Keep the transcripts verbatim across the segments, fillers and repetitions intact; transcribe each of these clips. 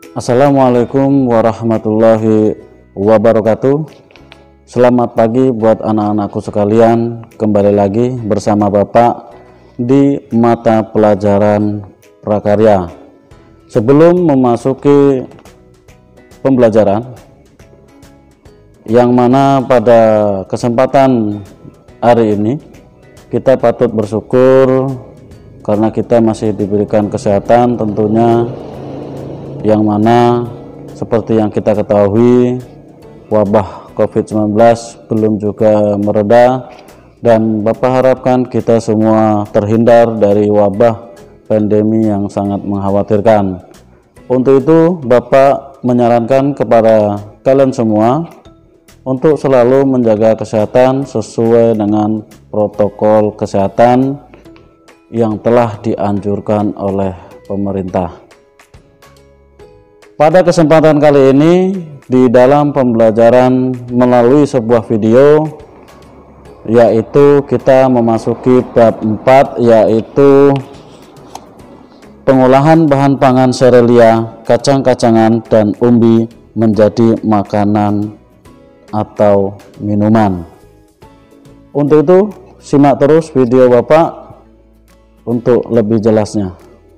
Assalamualaikum warahmatullahi wabarakatuh. Selamat pagi buat anak-anakku sekalian. Kembali lagi bersama Bapak di mata pelajaran prakarya. Sebelum memasuki pembelajaran, yang mana pada kesempatan hari ini kita patut bersyukur karena kita masih diberikan kesehatan tentunya, yang mana seperti yang kita ketahui wabah covid sembilan belas belum juga mereda, dan Bapak harapkan kita semua terhindar dari wabah pandemi yang sangat mengkhawatirkan. Untuk itu Bapak menyarankan kepada kalian semua untuk selalu menjaga kesehatan sesuai dengan protokol kesehatan yang telah dianjurkan oleh pemerintah. Pada kesempatan kali ini di dalam pembelajaran melalui sebuah video, yaitu kita memasuki bab empat, yaitu pengolahan bahan pangan serelia, kacang-kacangan dan umbi menjadi makanan atau minuman. Untuk itu simak terus video Bapak untuk lebih jelasnya.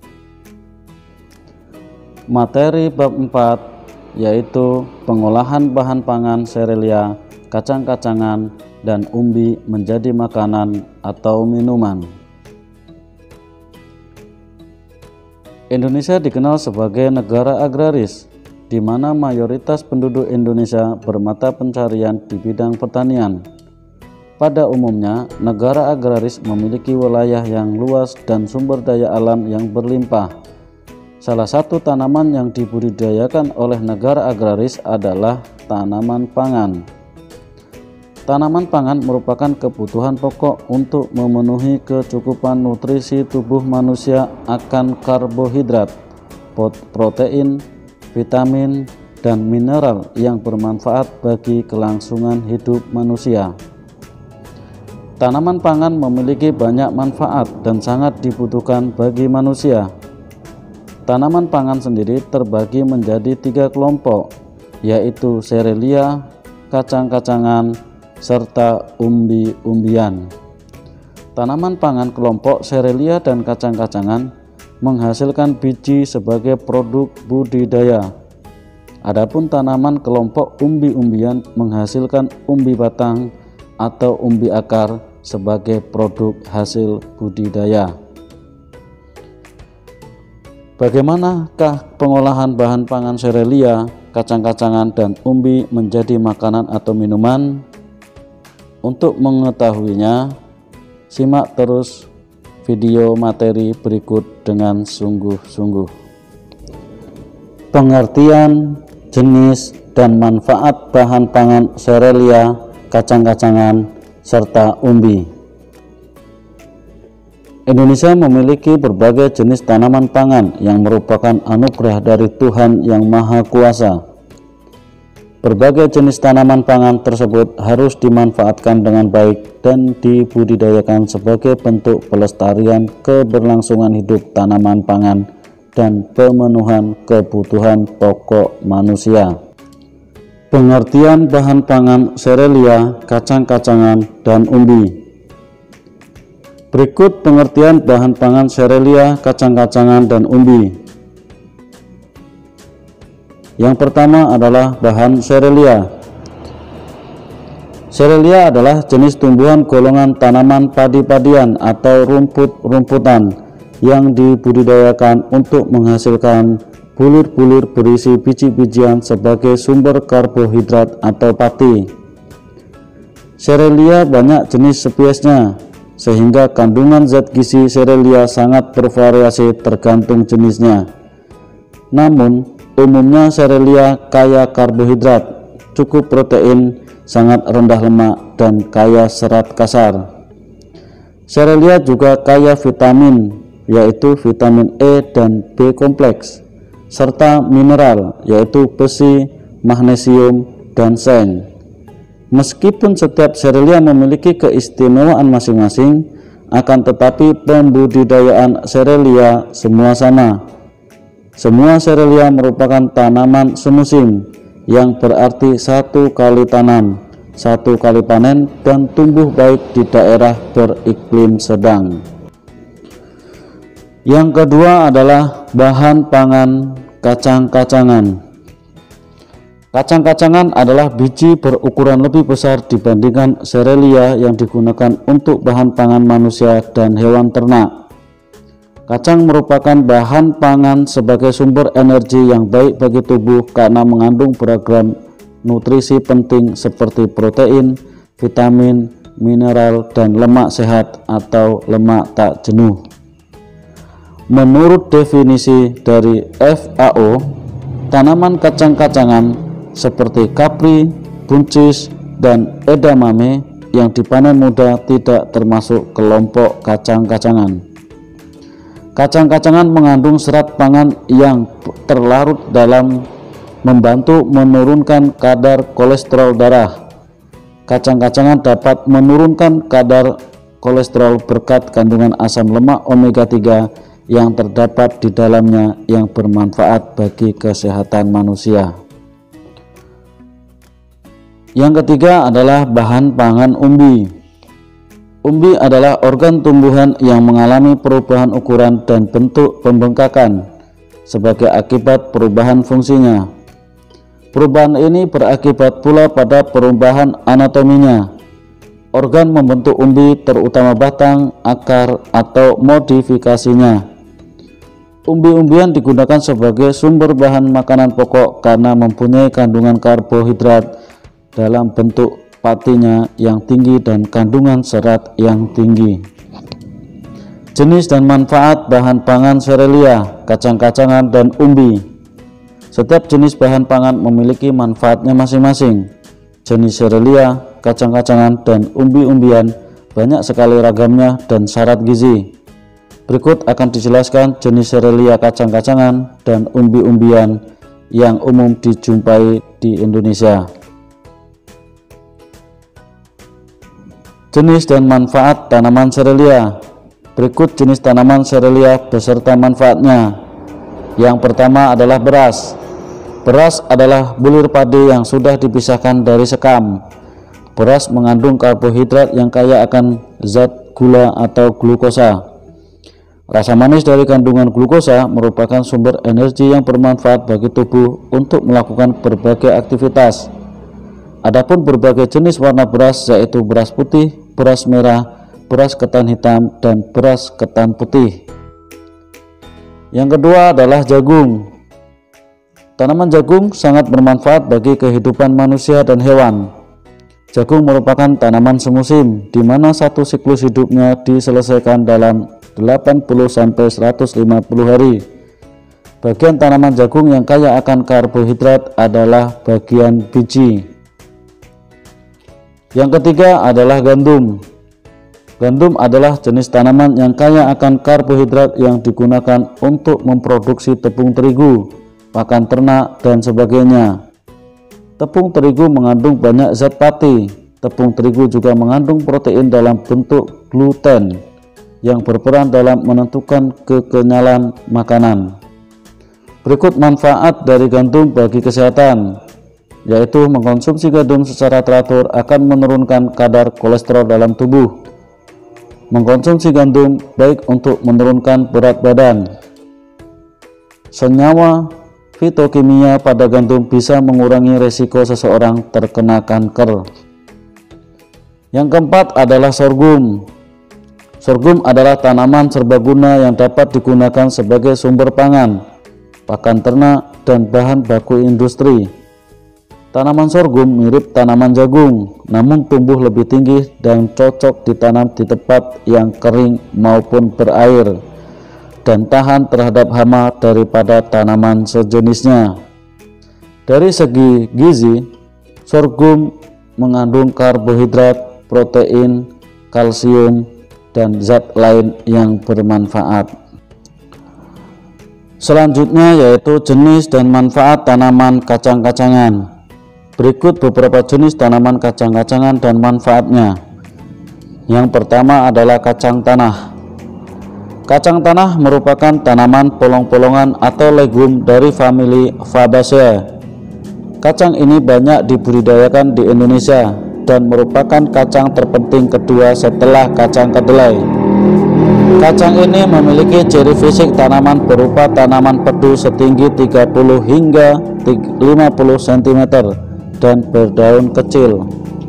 Materi bab empat yaitu pengolahan bahan pangan serelia, kacang-kacangan dan umbi menjadi makanan atau minuman. Indonesia dikenal sebagai negara agraris, di mana mayoritas penduduk Indonesia bermata pencarian di bidang pertanian. Pada umumnya, negara agraris memiliki wilayah yang luas dan sumber daya alam yang berlimpah. Salah satu tanaman yang dibudidayakan oleh negara agraris adalah tanaman pangan. Tanaman pangan merupakan kebutuhan pokok untuk memenuhi kecukupan nutrisi tubuh manusia akan karbohidrat, protein, vitamin, dan mineral yang bermanfaat bagi kelangsungan hidup manusia. Tanaman pangan memiliki banyak manfaat dan sangat dibutuhkan bagi manusia. Tanaman pangan sendiri terbagi menjadi tiga kelompok, yaitu serelia, kacang-kacangan, serta umbi-umbian. Tanaman pangan kelompok serelia dan kacang-kacangan menghasilkan biji sebagai produk budidaya. Adapun tanaman kelompok umbi-umbian menghasilkan umbi batang atau umbi akar sebagai produk hasil budidaya. Bagaimanakah pengolahan bahan pangan serelia, kacang-kacangan, dan umbi menjadi makanan atau minuman? Untuk mengetahuinya, simak terus video materi berikut dengan sungguh-sungguh. Pengertian, jenis, dan manfaat bahan pangan serelia, kacang-kacangan, serta umbi. Indonesia memiliki berbagai jenis tanaman pangan yang merupakan anugerah dari Tuhan Yang Maha Kuasa. Berbagai jenis tanaman pangan tersebut harus dimanfaatkan dengan baik dan dibudidayakan sebagai bentuk pelestarian keberlangsungan hidup tanaman pangan dan pemenuhan kebutuhan pokok manusia. Pengertian bahan pangan serelia, kacang-kacangan, dan umbi. Berikut pengertian bahan pangan serelia, kacang-kacangan, dan umbi. Yang pertama adalah bahan serelia. Serelia adalah jenis tumbuhan golongan tanaman padi-padian atau rumput-rumputan yang dibudidayakan untuk menghasilkan bulir-bulir berisi biji-bijian sebagai sumber karbohidrat atau pati. Serelia banyak jenis spesiesnya, sehingga kandungan zat gizi serelia sangat bervariasi tergantung jenisnya. Namun, umumnya serelia kaya karbohidrat, cukup protein, sangat rendah lemak, dan kaya serat kasar. Serelia juga kaya vitamin, yaitu vitamin E dan B kompleks, serta mineral, yaitu besi, magnesium, dan seng. Meskipun setiap serelia memiliki keistimewaan masing-masing, akan tetapi pembudidayaan serelia semua sama. Semua serelia merupakan tanaman semusim, yang berarti satu kali tanam, satu kali panen, dan tumbuh baik di daerah beriklim sedang. Yang kedua adalah bahan pangan kacang-kacangan. Kacang-kacangan adalah biji berukuran lebih besar dibandingkan serelia yang digunakan untuk bahan pangan manusia dan hewan ternak. Kacang merupakan bahan pangan sebagai sumber energi yang baik bagi tubuh karena mengandung beragam nutrisi penting seperti protein, vitamin, mineral, dan lemak sehat atau lemak tak jenuh. Menurut definisi dari F A O, tanaman kacang-kacangan seperti kapri, buncis, dan edamame yang dipanen muda tidak termasuk kelompok kacang-kacangan. Kacang-kacangan mengandung serat pangan yang terlarut dalam membantu menurunkan kadar kolesterol darah. Kacang-kacangan dapat menurunkan kadar kolesterol berkat kandungan asam lemak omega tiga yang terdapat di dalamnya yang bermanfaat bagi kesehatan manusia. Yang ketiga adalah bahan pangan umbi. Umbi adalah organ tumbuhan yang mengalami perubahan ukuran dan bentuk pembengkakan sebagai akibat perubahan fungsinya. Perubahan ini berakibat pula pada perubahan anatominya. Organ membentuk umbi terutama batang, akar, atau modifikasinya. Umbi-umbian digunakan sebagai sumber bahan makanan pokok karena mempunyai kandungan karbohidrat dalam bentuk patinya yang tinggi dan kandungan serat yang tinggi. Jenis dan manfaat bahan pangan serelia, kacang-kacangan, dan umbi. Setiap jenis bahan pangan memiliki manfaatnya masing-masing. Jenis serelia, kacang-kacangan, dan umbi-umbian banyak sekali ragamnya dan syarat gizi. Berikut akan dijelaskan jenis serelia, kacang-kacangan, dan umbi-umbian yang umum dijumpai di Indonesia. Jenis dan manfaat tanaman serelia. Berikut jenis tanaman serelia beserta manfaatnya. Yang pertama adalah beras. Beras adalah bulir padi yang sudah dipisahkan dari sekam. Beras mengandung karbohidrat yang kaya akan zat gula atau glukosa. Rasa manis dari kandungan glukosa merupakan sumber energi yang bermanfaat bagi tubuh untuk melakukan berbagai aktivitas. Adapun berbagai jenis warna beras yaitu beras putih, beras merah, beras ketan hitam, dan beras ketan putih. Yang kedua adalah jagung. Tanaman jagung sangat bermanfaat bagi kehidupan manusia dan hewan. Jagung merupakan tanaman semusim di mana satu siklus hidupnya diselesaikan dalam delapan puluh sampai seratus lima puluh hari. Bagian tanaman jagung yang kaya akan karbohidrat adalah bagian biji. Yang ketiga adalah gandum. Gandum adalah jenis tanaman yang kaya akan karbohidrat yang digunakan untuk memproduksi tepung terigu, pakan ternak, dan sebagainya. Tepung terigu mengandung banyak zat pati. Tepung terigu juga mengandung protein dalam bentuk gluten yang berperan dalam menentukan kekenyalan makanan. Berikut manfaat dari gandum bagi kesehatan, yaitu mengkonsumsi gandum secara teratur akan menurunkan kadar kolesterol dalam tubuh. Mengkonsumsi gandum baik untuk menurunkan berat badan. Senyawa fitokimia pada gandum bisa mengurangi resiko seseorang terkena kanker. Yang keempat adalah sorghum. Sorghum adalah tanaman serbaguna yang dapat digunakan sebagai sumber pangan, pakan ternak, dan bahan baku industri. Tanaman sorghum mirip tanaman jagung, namun tumbuh lebih tinggi dan cocok ditanam di tempat yang kering maupun berair dan tahan terhadap hama daripada tanaman sejenisnya. Dari segi gizi, sorghum mengandung karbohidrat, protein, kalsium, dan zat lain yang bermanfaat. Selanjutnya yaitu jenis dan manfaat tanaman kacang-kacangan. Berikut beberapa jenis tanaman kacang-kacangan dan manfaatnya. Yang pertama adalah kacang tanah. Kacang tanah merupakan tanaman polong-polongan atau legum dari famili Fabaceae. Kacang ini banyak dibudidayakan di Indonesia dan merupakan kacang terpenting kedua setelah kacang kedelai. Kacang ini memiliki ciri fisik tanaman berupa tanaman pedu setinggi tiga puluh hingga lima puluh sentimeter dan berdaun kecil.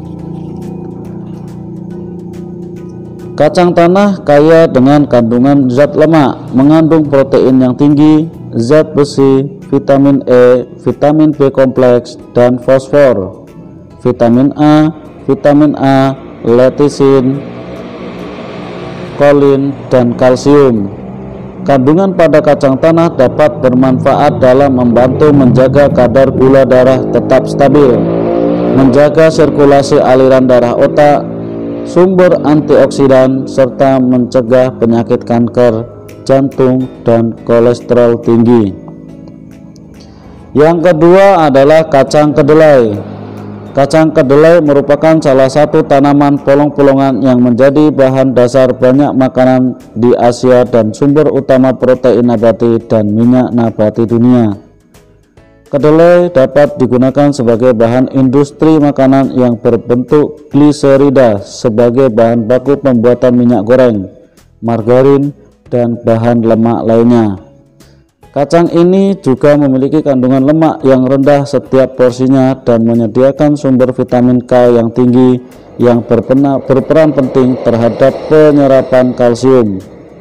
Kacang tanah kaya dengan kandungan zat lemak, mengandung protein yang tinggi, zat besi, vitamin E, vitamin B kompleks, dan fosfor, vitamin A, vitamin A, letisin, kolin, dan kalsium. Kandungan pada kacang tanah dapat bermanfaat dalam membantu menjaga kadar gula darah tetap stabil, menjaga sirkulasi aliran darah otak, sumber antioksidan, serta mencegah penyakit kanker, jantung, dan kolesterol tinggi. Yang kedua adalah kacang kedelai. Kacang kedelai merupakan salah satu tanaman polong-polongan yang menjadi bahan dasar banyak makanan di Asia dan sumber utama protein nabati dan minyak nabati dunia. Kedelai dapat digunakan sebagai bahan industri makanan yang berbentuk gliserida sebagai bahan baku pembuatan minyak goreng, margarin, dan bahan lemak lainnya. Kacang ini juga memiliki kandungan lemak yang rendah setiap porsinya dan menyediakan sumber vitamin K yang tinggi yang berpena, berperan penting terhadap penyerapan kalsium.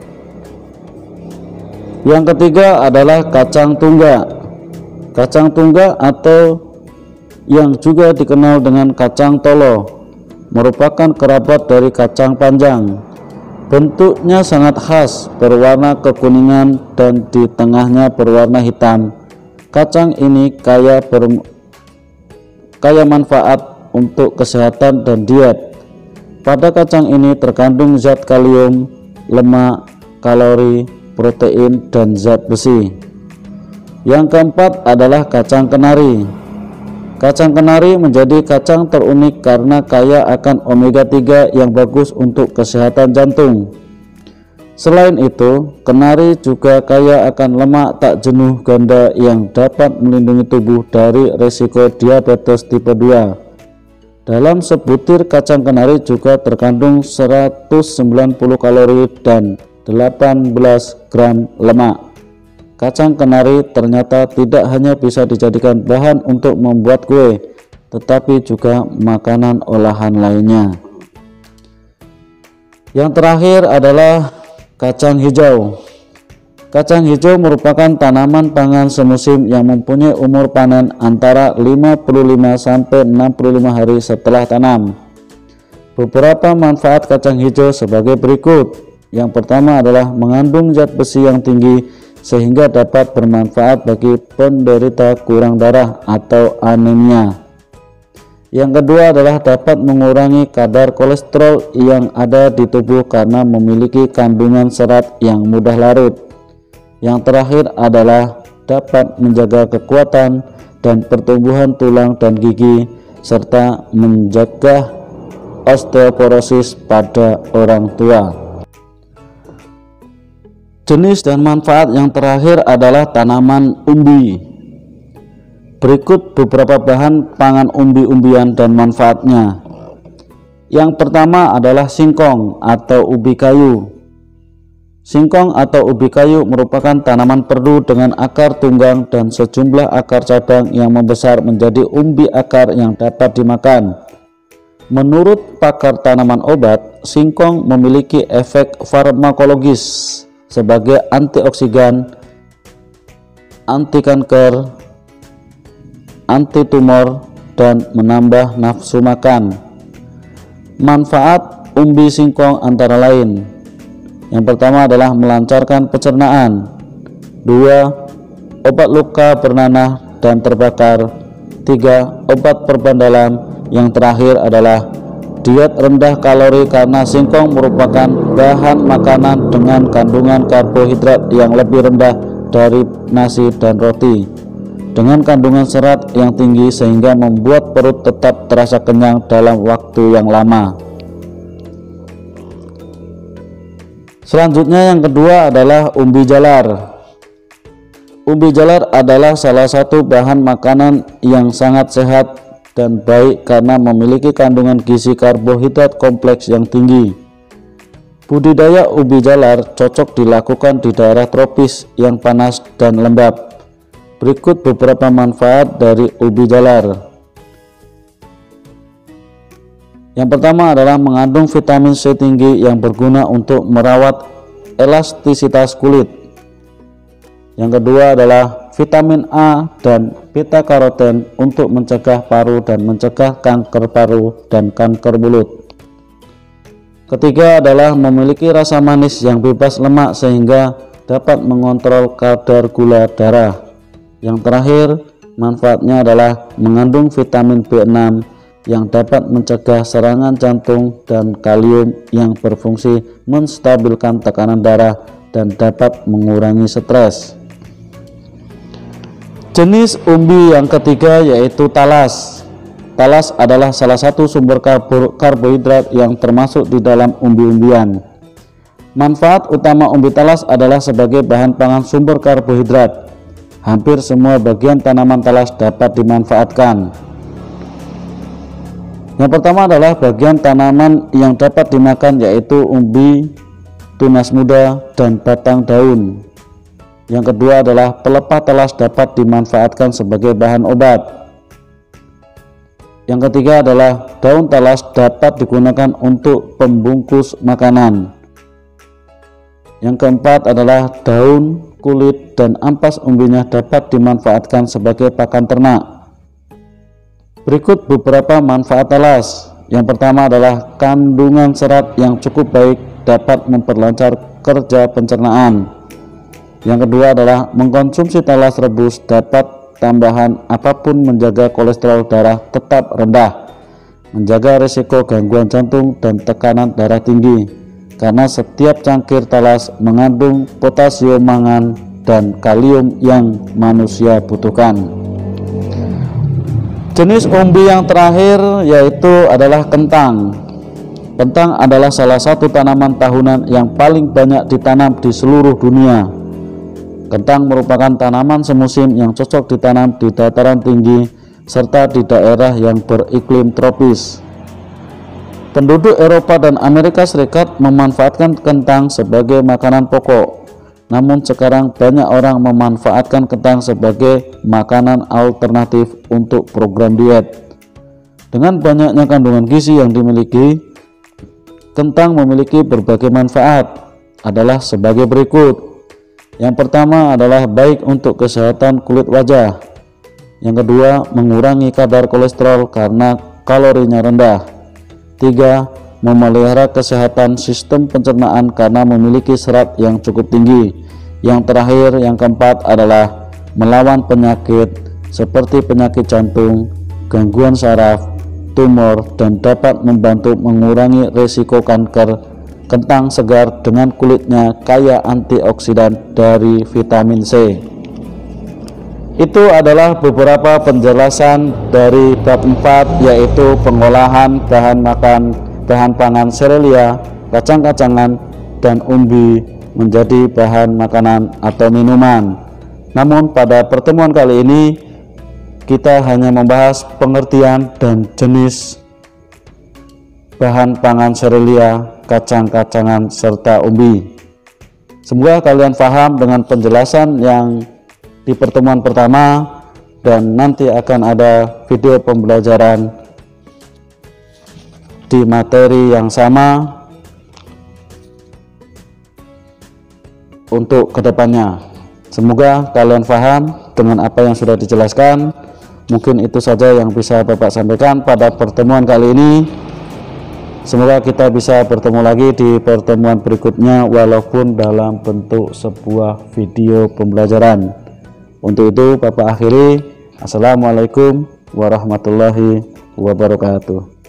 Yang ketiga adalah kacang tunggak. Kacang tunggak atau yang juga dikenal dengan kacang tolo merupakan kerabat dari kacang panjang. Bentuknya sangat khas, berwarna kekuningan dan di tengahnya berwarna hitam. Kacang ini kaya ber, kaya manfaat untuk kesehatan dan diet. Pada kacang ini terkandung zat kalium, lemak, kalori, protein, dan zat besi. Yang keempat adalah kacang kenari. Kacang kenari menjadi kacang terunik karena kaya akan omega tiga yang bagus untuk kesehatan jantung. Selain itu, kenari juga kaya akan lemak tak jenuh ganda yang dapat melindungi tubuh dari risiko diabetes tipe dua. Dalam sebutir kacang kenari juga terkandung seratus sembilan puluh kalori dan delapan belas gram lemak. Kacang kenari ternyata tidak hanya bisa dijadikan bahan untuk membuat kue, tetapi juga makanan olahan lainnya. Yang terakhir adalah kacang hijau. Kacang hijau merupakan tanaman pangan semusim yang mempunyai umur panen antara lima puluh lima sampai enam puluh lima hari setelah tanam. Beberapa manfaat kacang hijau sebagai berikut. Yang pertama adalah mengandung zat besi yang tinggi sehingga dapat bermanfaat bagi penderita kurang darah atau anemia. Yang kedua adalah dapat mengurangi kadar kolesterol yang ada di tubuh karena memiliki kandungan serat yang mudah larut. Yang terakhir adalah dapat menjaga kekuatan dan pertumbuhan tulang dan gigi serta menjaga osteoporosis pada orang tua. Jenis dan manfaat yang terakhir adalah tanaman umbi. Berikut beberapa bahan pangan umbi-umbian dan manfaatnya. Yang pertama adalah singkong atau ubi kayu. Singkong atau ubi kayu merupakan tanaman perdu dengan akar tunggang dan sejumlah akar cabang yang membesar menjadi umbi akar yang dapat dimakan. Menurut pakar tanaman obat, singkong memiliki efek farmakologis sebagai antioksidan, anti kanker, anti tumor, dan menambah nafsu makan. Manfaat umbi singkong antara lain: yang pertama adalah melancarkan pencernaan, dua obat luka bernanah dan terbakar, tiga obat perban dalam, yang terakhir adalah diet rendah kalori karena singkong merupakan bahan makanan dengan kandungan karbohidrat yang lebih rendah dari nasi dan roti, dengan kandungan serat yang tinggi sehingga membuat perut tetap terasa kenyang dalam waktu yang lama. Selanjutnya yang kedua adalah umbi jalar. Umbi jalar adalah salah satu bahan makanan yang sangat sehat dan baik karena memiliki kandungan gizi karbohidrat kompleks yang tinggi. Budidaya umbi jalar cocok dilakukan di daerah tropis yang panas dan lembab. Berikut beberapa manfaat dari umbi jalar. Yang pertama adalah mengandung vitamin C tinggi yang berguna untuk merawat elastisitas kulit. Yang kedua adalah vitamin A dan beta karoten untuk mencegah paru dan mencegah kanker paru dan kanker mulut. Ketiga adalah memiliki rasa manis yang bebas lemak sehingga dapat mengontrol kadar gula darah. Yang terakhir, manfaatnya adalah mengandung vitamin B enam yang dapat mencegah serangan jantung dan kalium yang berfungsi menstabilkan tekanan darah dan dapat mengurangi stres. Jenis umbi yang ketiga yaitu talas. Talas adalah salah satu sumber karbo karbohidrat yang termasuk di dalam umbi-umbian. Manfaat utama umbi talas adalah sebagai bahan pangan sumber karbohidrat. Hampir semua bagian tanaman talas dapat dimanfaatkan. Yang pertama adalah bagian tanaman yang dapat dimakan yaitu umbi, tunas muda, dan batang daun. Yang kedua adalah pelepah talas dapat dimanfaatkan sebagai bahan obat. Yang ketiga adalah daun talas dapat digunakan untuk pembungkus makanan. Yang keempat adalah daun, kulit, dan ampas umbinya dapat dimanfaatkan sebagai pakan ternak. Berikut beberapa manfaat talas. Yang pertama adalah kandungan serat yang cukup baik dapat memperlancar kerja pencernaan. Yang kedua adalah mengkonsumsi talas rebus dapat tambahan apapun menjaga kolesterol darah tetap rendah, menjaga risiko gangguan jantung dan tekanan darah tinggi, karena setiap cangkir talas mengandung potasium mangan dan kalium yang manusia butuhkan. Jenis umbi yang terakhir yaitu adalah kentang. Kentang adalah salah satu tanaman tahunan yang paling banyak ditanam di seluruh dunia. Kentang merupakan tanaman semusim yang cocok ditanam di dataran tinggi serta di daerah yang beriklim tropis. Penduduk Eropa dan Amerika Serikat memanfaatkan kentang sebagai makanan pokok. Namun sekarang banyak orang memanfaatkan kentang sebagai makanan alternatif untuk program diet. Dengan banyaknya kandungan gizi yang dimiliki, kentang memiliki berbagai manfaat adalah sebagai berikut. Yang pertama adalah baik untuk kesehatan kulit wajah. Yang kedua, mengurangi kadar kolesterol karena kalorinya rendah. Tiga, memelihara kesehatan sistem pencernaan karena memiliki serat yang cukup tinggi. Yang terakhir, yang keempat adalah melawan penyakit seperti penyakit jantung, gangguan saraf, tumor, dan dapat membantu mengurangi risiko kanker. Kentang segar dengan kulitnya kaya antioksidan dari vitamin C. Itu adalah beberapa penjelasan dari bab empat, yaitu pengolahan bahan makan bahan pangan serealia, kacang-kacangan, dan umbi menjadi bahan makanan atau minuman. Namun pada pertemuan kali ini kita hanya membahas pengertian dan jenis bahan pangan serealia, kacang-kacangan, serta umbi. Semoga kalian paham dengan penjelasan yang di pertemuan pertama, dan nanti akan ada video pembelajaran di materi yang sama untuk kedepannya. Semoga kalian paham dengan apa yang sudah dijelaskan. Mungkin itu saja yang bisa Bapak sampaikan pada pertemuan kali ini. Semoga kita bisa bertemu lagi di pertemuan berikutnya, walaupun dalam bentuk sebuah video pembelajaran. Untuk itu Bapak akhiri. Assalamualaikum warahmatullahi wabarakatuh.